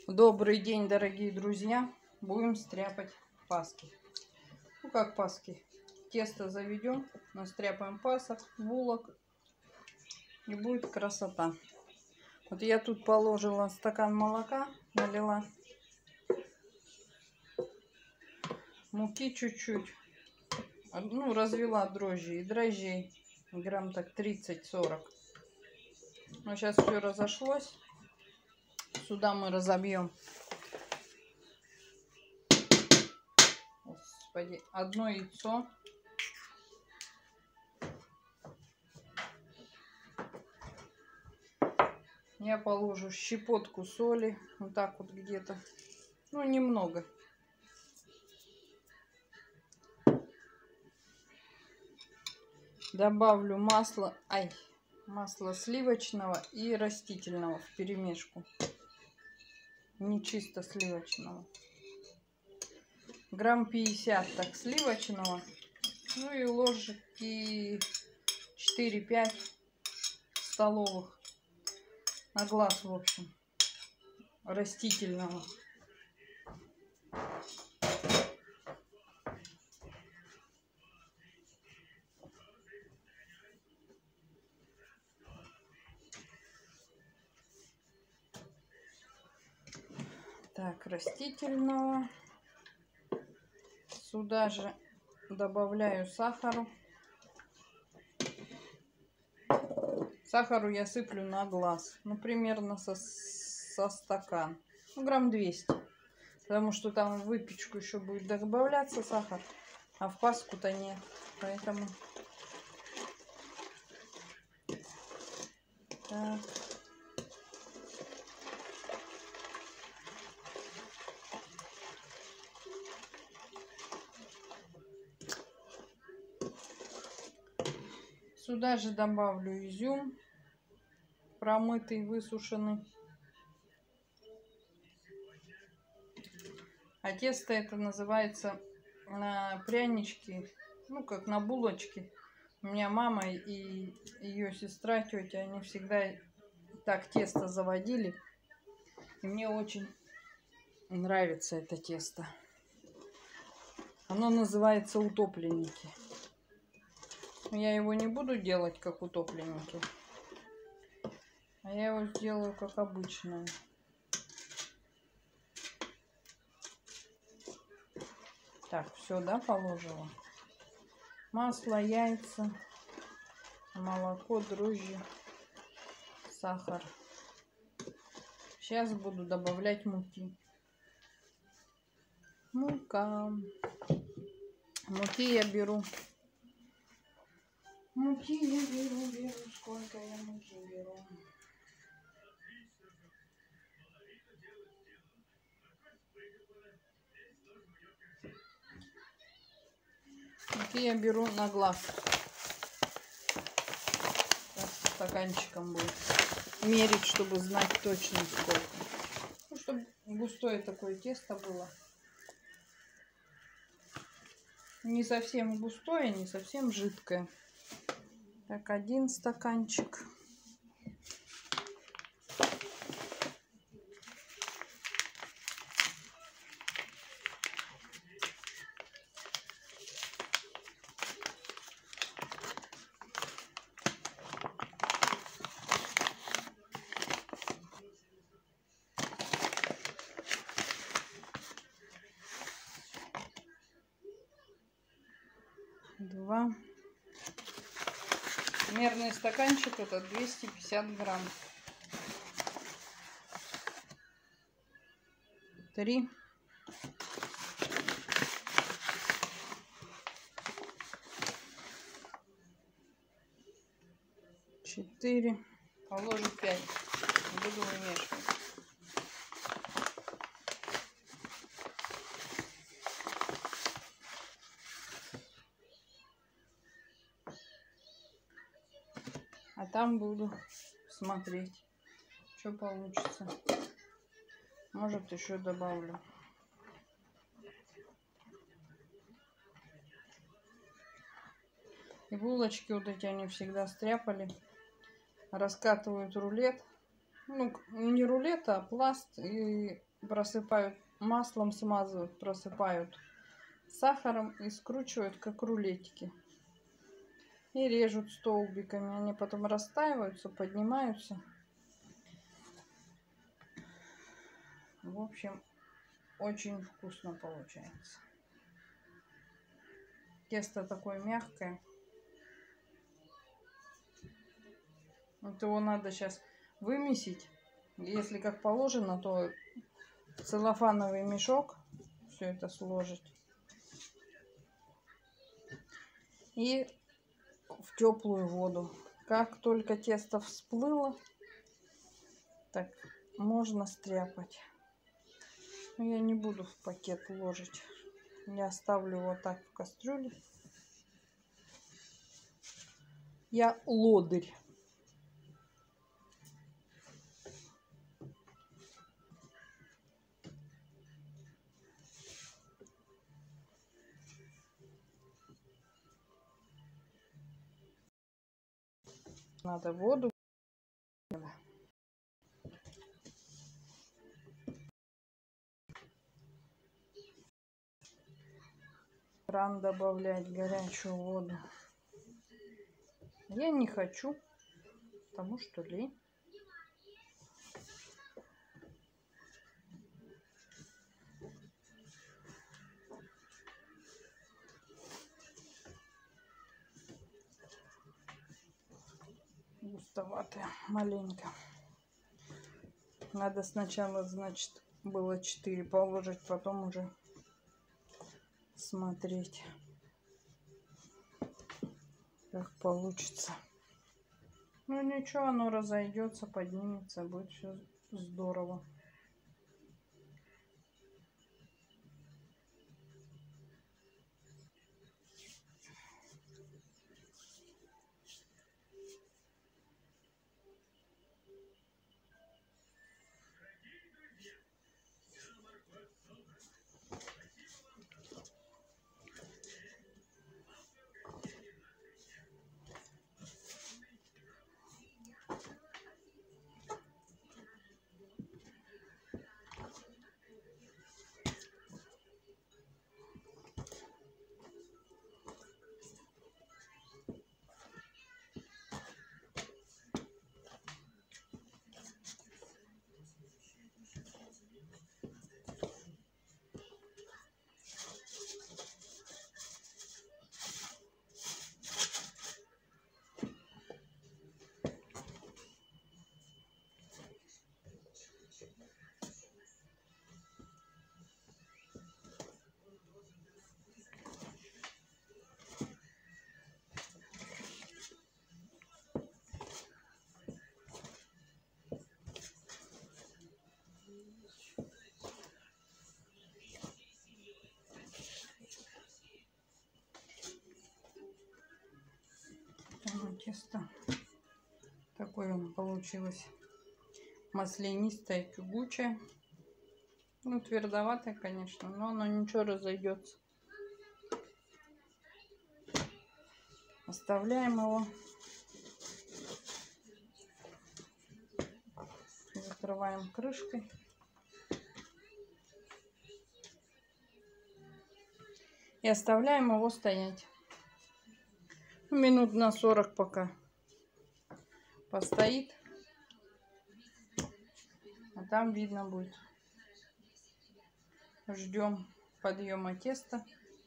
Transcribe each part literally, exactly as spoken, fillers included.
Добрый день, дорогие друзья! Будем стряпать паски. Ну как паски? Тесто заведем, настряпаем пасок, булок, и будет красота. Вот я тут положила стакан молока, налила муки чуть-чуть, ну развела дрожжи и дрожжей грамм так тридцать-сорок. Но сейчас все разошлось. Сюда мы разобьем Господи, одно яйцо. Я положу щепотку соли, вот так вот где-то, ну немного. Добавлю масло, ай, масло сливочного и растительного вперемешку, не чисто сливочного. Грамм пятьдесят так сливочного, ну и ложки четыре-пять столовых на глаз, в общем, растительного. Так, растительного. Сюда же добавляю сахару. Сахару я сыплю на глаз, ну примерно со, со стакан, ну, грамм двести, потому что там в выпечку еще будет добавляться сахар, а в паску-то нет, поэтому так. Сюда же добавлю изюм промытый, высушенный. А тесто это называется на прянички, ну как на булочки. У меня мама и ее сестра, тетя, они всегда так тесто заводили. И мне очень нравится это тесто. Оно называется утопленники. Я его не буду делать как утопленники, а я его сделаю как обычное. Так, все, да, положила? Масло, яйца, молоко, дрожжи, сахар. Сейчас буду добавлять муки. Мука. Муки я беру. Муки я беру, беру. Сколько я муки беру? Муки я беру на глаз. Сейчас стаканчиком будет мерить, чтобы знать точно сколько. Ну, чтобы густое такое тесто было. Не совсем густое, не совсем жидкое. Так, один стаканчик. Два. Мерный стаканчик это двести пятьдесят грамм. Три. Четыре. Положу пять. Буду вымешивать. А там буду смотреть, что получится. Может, еще добавлю. И булочки вот эти они всегда стряпали. Раскатывают рулет ну, не рулет, а пласт, и просыпают маслом, смазывают, просыпают сахаром и скручивают, как рулетики. И режут столбиками. Они потом растаиваются, поднимаются. В общем, очень вкусно получается. Тесто такое мягкое. Вот его надо сейчас вымесить. Если как положено, то в целлофановый мешок все это сложить. И в теплую воду. Как только тесто всплыло, так можно стряпать. Но я не буду в пакет ложить. Я оставлю вот так в кастрюле. Я лодырь. Надо воду. Кран добавлять горячую воду. Я не хочу, потому что лень. Густоватая маленько. Надо сначала, значит, было четыре положить, потом уже смотреть, как получится. Ну ничего, оно разойдется, поднимется, будет все здорово. Тесто такое он получилось маслянистое, тягучее. Ну, твердоватое, конечно, но оно ничего, разойдется. Оставляем его. Закрываем крышкой. И оставляем его стоять. Минут на сорок пока постоит. А там видно будет. Ждем подъема теста.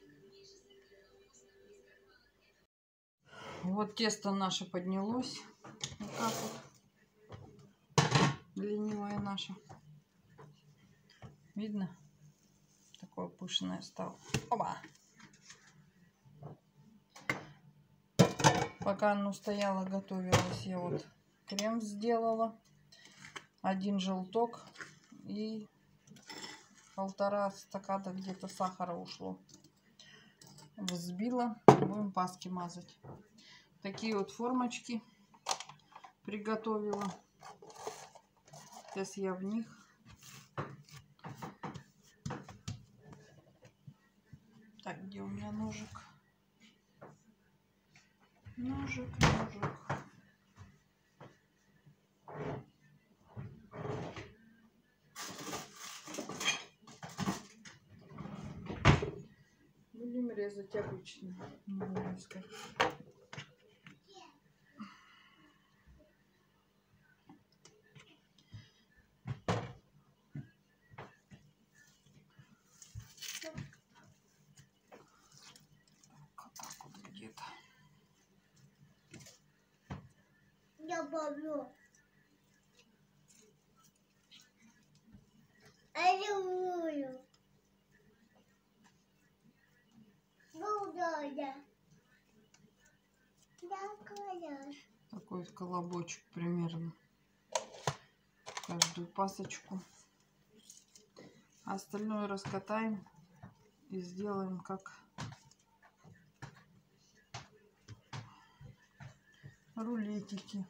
Вот тесто наше поднялось. Вот так вот. Ленивое наше. Видно? Такое пышное стало. Опа! Пока оно стояло, готовилось, я вот крем сделала. Один желток и полтора стакана где-то сахара ушло. Взбила. Будем паски мазать. Такие вот формочки приготовила. Сейчас я в них так, где у меня ножик? Ножик, ножик. будем резать обычно. Не будем искать. Так вот где-то. Я помню. Я люблю. Ну да, да. Такой вот колобочек примерно. Каждую пасочку. А остальное раскатаем и сделаем как рулетики.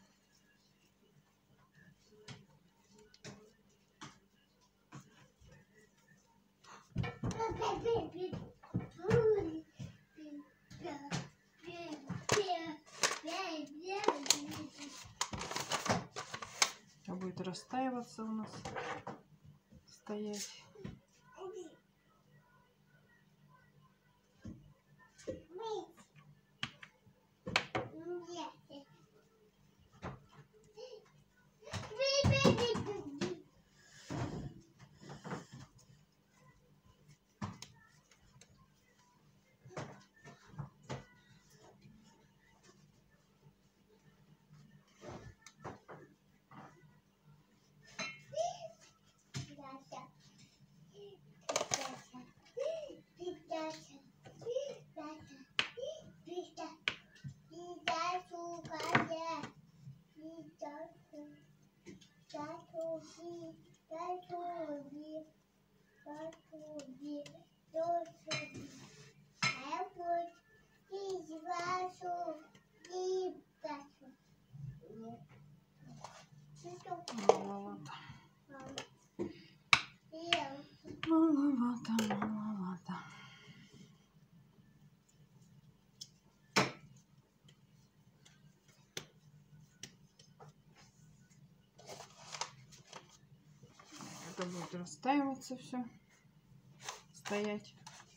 Это будет растаиваться у нас, стоять. Маловато. Маловато, маловато. Это будет растаиваться все, стоять.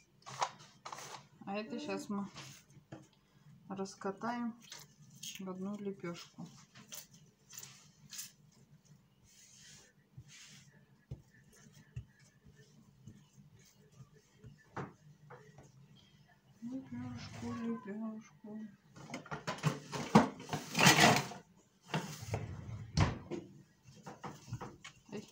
А это сейчас мы раскатаем в одну лепешку. Лепешку, лепешку. Эй.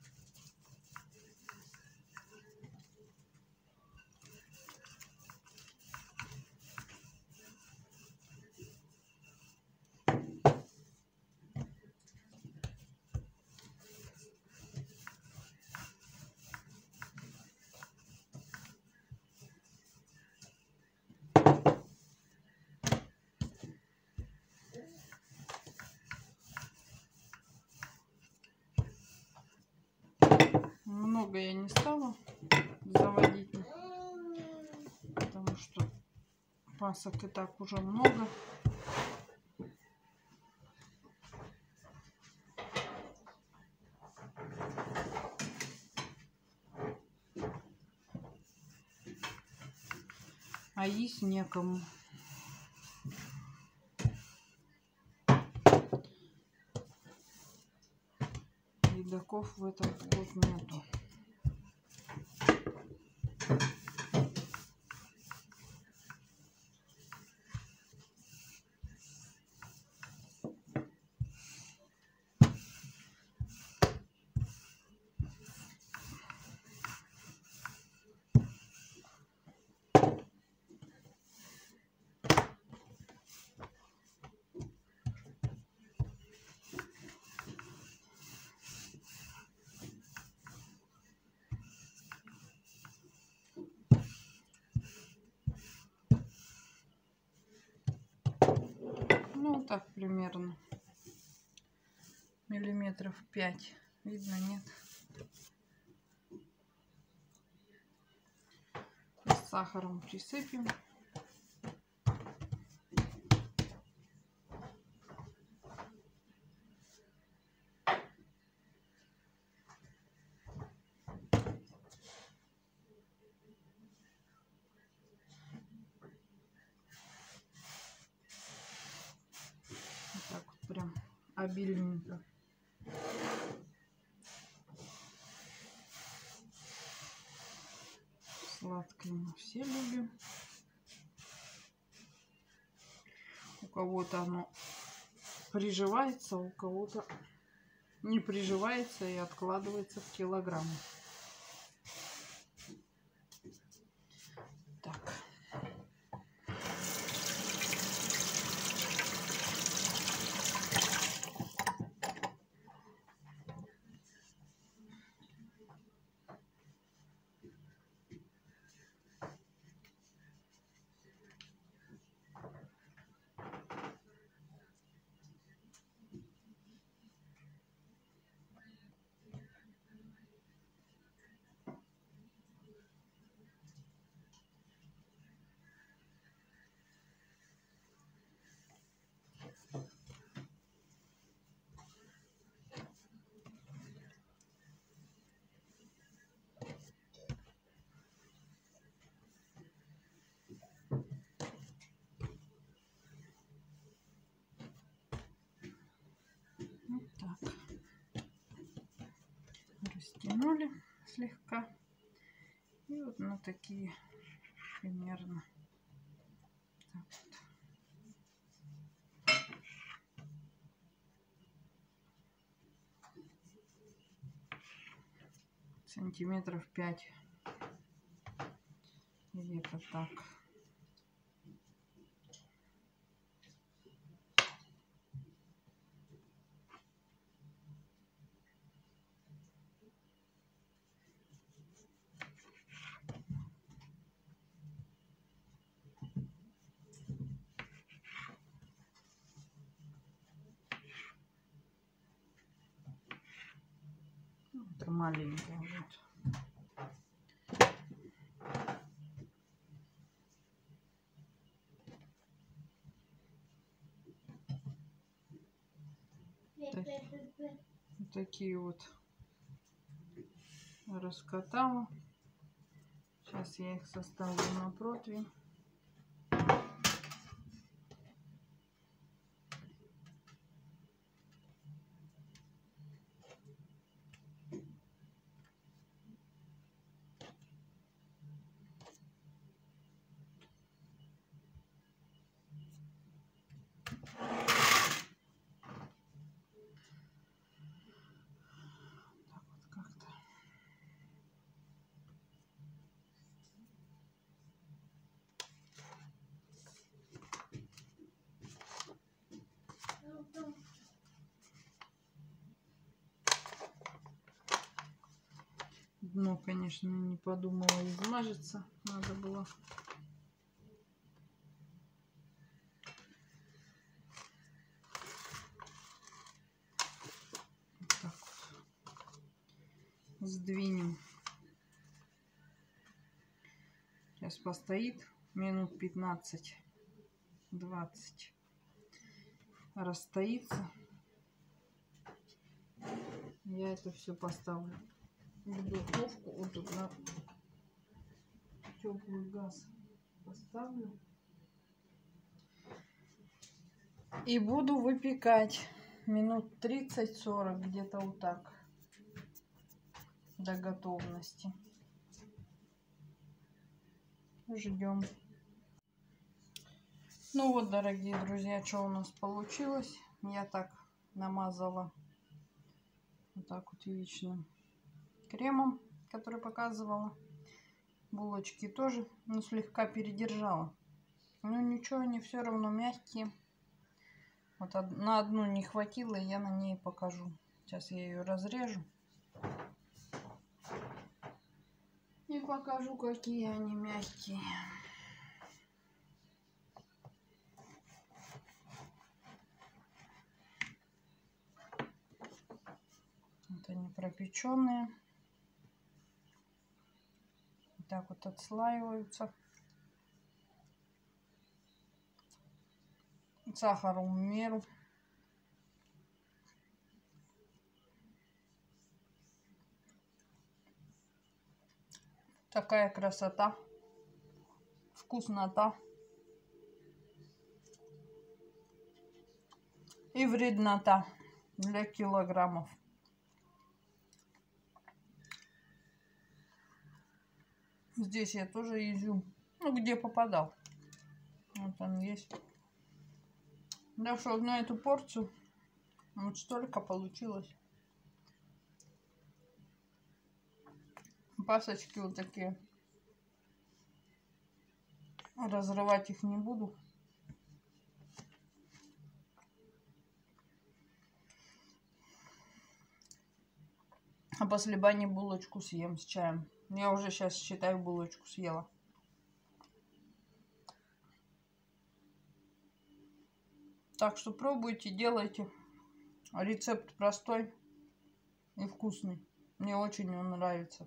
Много я не стала заводить, потому что пасок и так уже много. А есть некому. Едоков в этот год нету. Ну, так примерно. Миллиметров пять. Видно, нет? С сахаром присыпем. обильненько. Сладкое мы все любим. У кого-то оно приживается, у кого-то не приживается и откладывается в килограммы. Так. Вот так. Растянули слегка. И вот на такие примерно. Так вот. Сантиметров пять. Где-то так. Это маленькая вот. Так, вот такие вот раскатала. Сейчас я их составлю на противень. Дно, конечно, не подумала измажется. Надо было. Вот так вот. Сдвинем. Сейчас постоит минут пятнадцать-двадцать. Расстоится. Я это все поставлю в духовку. Вот тут на теплый газ поставлю. И буду выпекать минут тридцать-сорок, где-то вот так, до готовности. Ждем. Ну вот, дорогие друзья, что у нас получилось. Я так намазала вот так вот яичным кремом, который показывала. Булочки тоже, ну, слегка передержала. Ну ничего, они все равно мягкие. Вот на одну не хватило, я на ней покажу. Сейчас я ее разрежу. И покажу, какие они мягкие. Вот они пропеченные. Так вот отслаиваются. Сахар в меру. Такая красота. Вкуснота. И вреднота. для килограммов. Здесь я тоже изюм. Ну, где попадал. Вот он есть. Так что на эту порцию вот столько получилось. Пасочки вот такие. Разрывать их не буду. А после бани булочку съем с чаем. Я уже сейчас, считаю, булочку съела. Так что пробуйте, делайте. Рецепт простой и вкусный. Мне очень он нравится.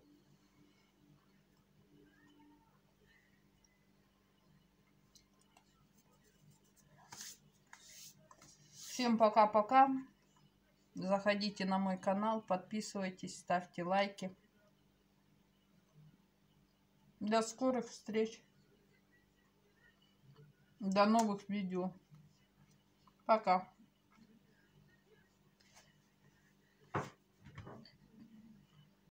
Всем пока-пока. Заходите на мой канал, подписывайтесь, ставьте лайки. До скорых встреч. До новых видео. Пока.